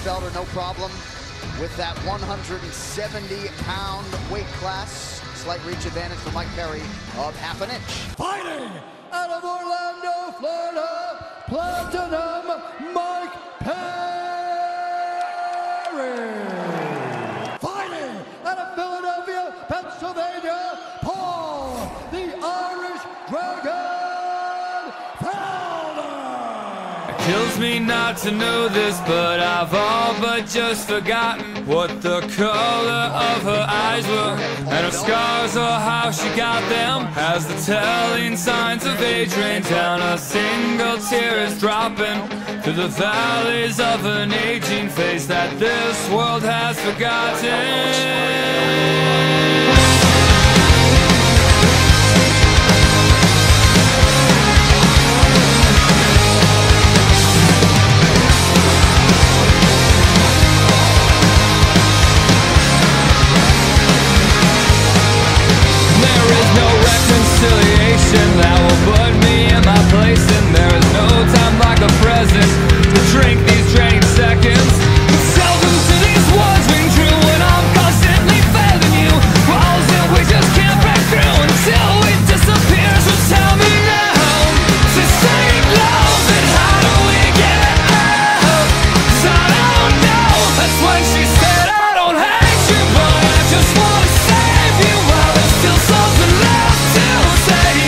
Felder, no problem with that 170-pound weight class. Slight reach advantage for Mike Perry of half an inch. Fighting out of Orlando, Florida, Platinum Mike Perry. Fighting out of Philadelphia, Pennsylvania, Paul, the Irish Dragon Felder. It kills me not to know this, but I've all but just forgotten what the color of her eyes were, and her scars or how she got them. As the telling signs of age rain down, a single tear is dropping through the valleys of an aging face that this world has forgotten. That will put me in my place, and there is no time like the present to drink these draining seconds. Seldom do these words ring true when I'm constantly failing you. Walls that we just can't break through until we disappear. So tell me now, sustained love, and how do we get out? 'Cause I don't know. That's when she said, I don't hate you, but I just wanna save you while there's still something left to say.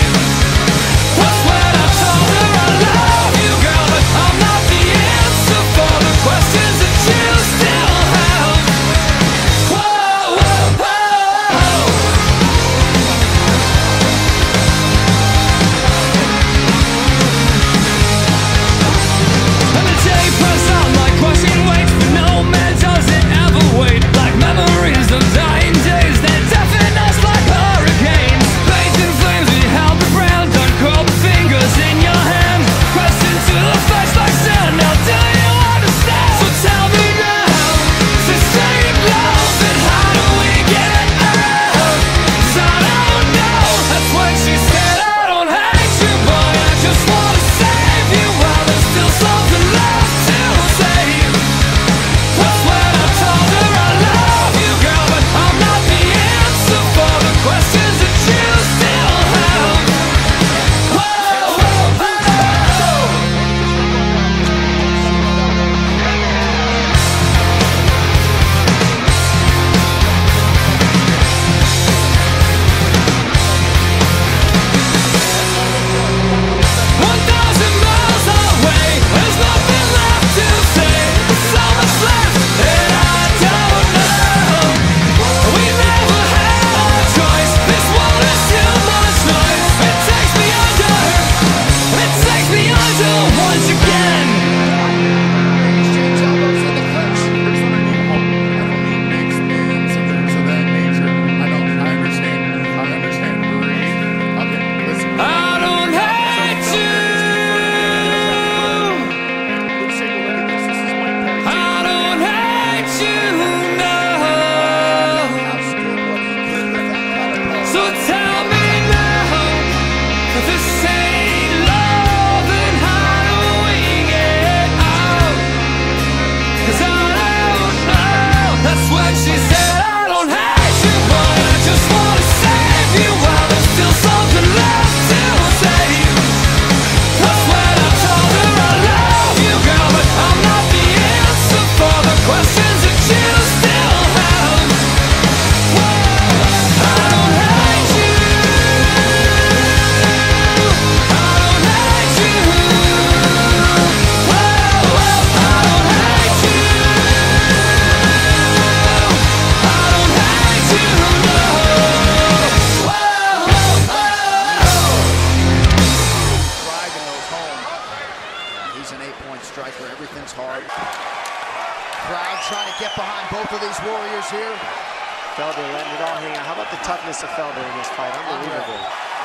Crowd trying to get behind both of these warriors here. Felder letting it all hang out. How about the toughness of Felder in this fight? Unbelievable.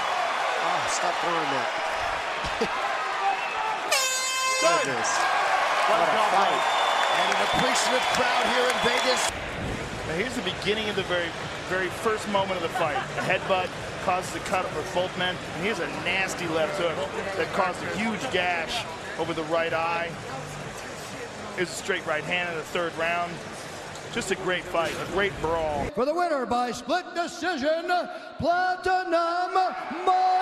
Oh, stop throwing that. Goodness. What a fight. And an appreciative crowd here in Vegas. Now here's the beginning of the very first moment of the fight. A headbutt causes a cut for both men. And here's a nasty left hook that caused a huge gash over the right eye. Here's a straight right hand in the third round. Just a great fight, a great brawl. For the winner by split decision, Platinum Mike